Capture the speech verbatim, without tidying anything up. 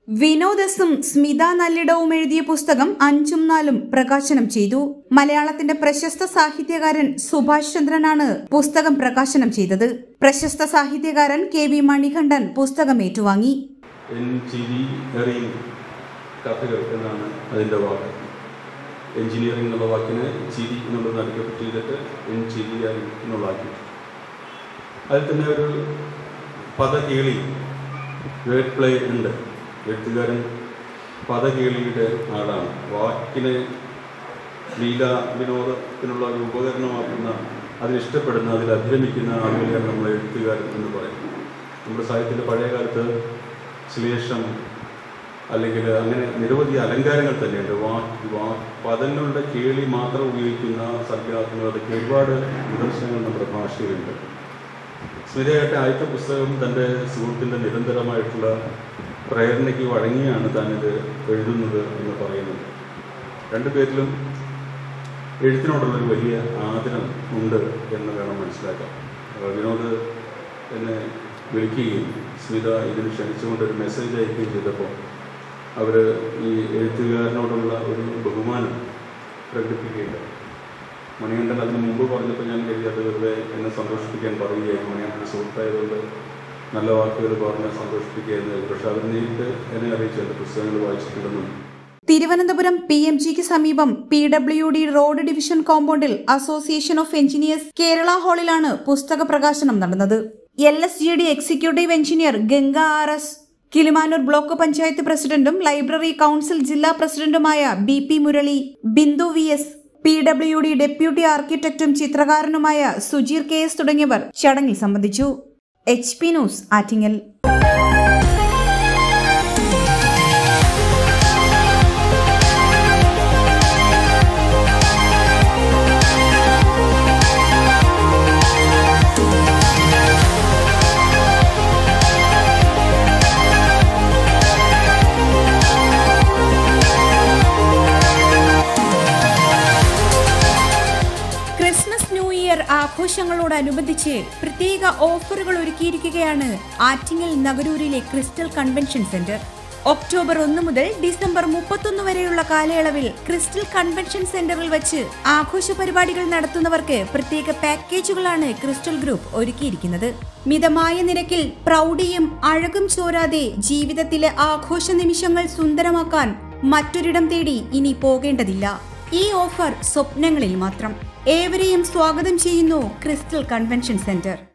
വിനോദസും സ്മിത നല്ലിടവും എഴുതിയ പുസ്തകം അഞ്ചും നാലും പ്രകാശനം ചെയ്തു. മലയാളത്തിന്റെ പ്രശസ്ത സാഹിത്യകാരൻ സുഭാഷ് ചന്ദ്രനാണ് പുസ്തകം പ്രകാശനം ചെയ്തത്. പ്രശസ്ത സാഹിത്യകാരൻ കെ വി മണികണ്ഠൻ പുസ്തകം ഏറ്റുവാങ്ങി. കഥകൾ എന്നാണ് അതിൻ്റെ വാക്ക്. എഞ്ചിനീയറിംഗ് എന്നുള്ള വാക്കിന് ചിരി എന്നുള്ളത് അടിക്കപ്പെട്ട് ചെയ്തിട്ട് എൻജിനീയറിംഗ് എന്നുള്ളതാക്കി. അതിൽ തന്നെ ഒരു പദകേളി വേർഡ് പ്ലേ ഉണ്ട്. എഴുത്തുകാരൻ പദകേളിയുടെ ആളാണ്. വാക്കിനെ ലീല വിനോദത്തിനുള്ള ഒരു ഉപകരണമാക്കുന്ന, അതിലിഷ്ടപ്പെടുന്ന, അതിൽ അഭിരമിക്കുന്ന ആളുകളെയാണ് നമ്മൾ എഴുത്തുകാരൻ എന്ന് പറയുന്നത്. നമ്മുടെ സാഹിത്യത്തിൻ്റെ പഴയ കാലത്ത് ശ്ലേഷം അല്ലെങ്കിൽ അങ്ങനെ നിരവധി അലങ്കാരങ്ങൾ തന്നെയുണ്ട്. വാ വാ പദങ്ങളുടെ കേളി മാത്രം ഉപയോഗിക്കുന്ന സർഗാത്മകതയ്ക്ക് ഒരുപാട് നിദർശനങ്ങൾ നമ്മുടെ ഭാഷയിലുണ്ട്. സ്മിതയായിട്ട് ആദ്യത്തെ പുസ്തകം തൻ്റെ സുഹൃത്തിൻ്റെ നിരന്തരമായിട്ടുള്ള പ്രേരണയ്ക്ക് വഴങ്ങിയാണ് താനിത് എഴുതുന്നത് എന്ന് പറയുന്നത്. രണ്ടുപേരിലും എഴുത്തിനോടുള്ളൊരു വലിയ ആദരം ഉണ്ട് എന്ന് വേണം മനസ്സിലാക്കാം. വിനോദ് എന്നെ വിളിക്കുകയും സ്മിത ഇതിന് ക്ഷണിച്ചുകൊണ്ടൊരു മെസ്സേജ് അയക്കുകയും ചെയ്തപ്പോൾ അവർ ഈ എഴുത്തുകാരനോടുള്ള ഒരു ബഹുമാനം പ്രകടിപ്പിക്കുകയുണ്ട്. മണികണ്ഠൻ അതിന് മുമ്പ് പറഞ്ഞപ്പോൾ ഞാൻ കരുതി അത് വെറുതെ എന്നെ സന്തോഷിപ്പിക്കാൻ പറയുകയായിരുന്നു. മണികണ്ഠൻ സുഹൃത്തായതുകൊണ്ട് നല്ല വാക്കുകൾ പറഞ്ഞ് സന്തോഷിപ്പിക്കുകയായിരുന്നു. പക്ഷെ അവർ നേരിട്ട് എന്നെ അറിയിച്ചു എൻ്റെ പുസ്തകങ്ങൾ വായിച്ചിട്ടുണ്ടെന്നും. തിരുവനന്തപുരം പി എം ജിക്ക് സമീപം P W D road division കോമ്പൗണ്ടിൽ അസോസിയേഷൻ ഓഫ് എഞ്ചിനീയേഴ്സ് കേരള ഹാളിലാണ് പുസ്തക പ്രകാശനം നടന്നത്. L S G D executive engineer Ganga R S, Kilimanoor block panchayat പ്രസിഡന്റും ലൈബ്രറി കൌൺസിൽ ജില്ലാ പ്രസിഡന്റുമായ B P Murali, Bindu V S, P W D deputy ആർക്കിടെക്റ്റും ചിത്രകാരനുമായ സുജീർ കെ എസ് തുടങ്ങിയവർ ചടങ്ങിൽ സംബന്ധിച്ചു. H P news Attingal. Christmas New Year ആഘോഷങ്ങളോടനുബന്ധിച്ച് പ്രത്യേക ഓഫറുകൾ ഒരുക്കിയിരിക്കുകയാണ് ആറ്റിങ്ങൽ നഗരൂരിലെ ക്രിസ്റ്റൽ കൺവെൻഷൻ സെന്റർ. ഒക്ടോബർ ഒന്ന് മുതൽ ഡിസംബർ മുപ്പത്തൊന്ന് വരെയുള്ള കാലയളവിൽ ക്രിസ്റ്റൽ കൺവെൻഷൻ സെന്ററിൽ വച്ച് ആഘോഷ പരിപാടികൾ നടത്തുന്നവർക്ക് പ്രത്യേക പാക്കേജുകളാണ് ക്രിസ്റ്റൽ ഗ്രൂപ്പ് ഒരുക്കിയിരിക്കുന്നത്. മിതമായ നിരക്കിൽ പ്രൗഢിയും അഴകും ചോരാതെ ജീവിതത്തിലെ ആഘോഷ നിമിഷങ്ങൾ സുന്ദരമാക്കാൻ മറ്റൊരിടം തേടി ഇനി പോകേണ്ടതില്ല. ഈ ഓഫർ സ്വപ്നങ്ങളിൽ മാത്രം. ഏവരെയും സ്വാഗതം ചെയ്യുന്നു ക്രിസ്റ്റൽ കൺവെൻഷൻ സെന്റർ.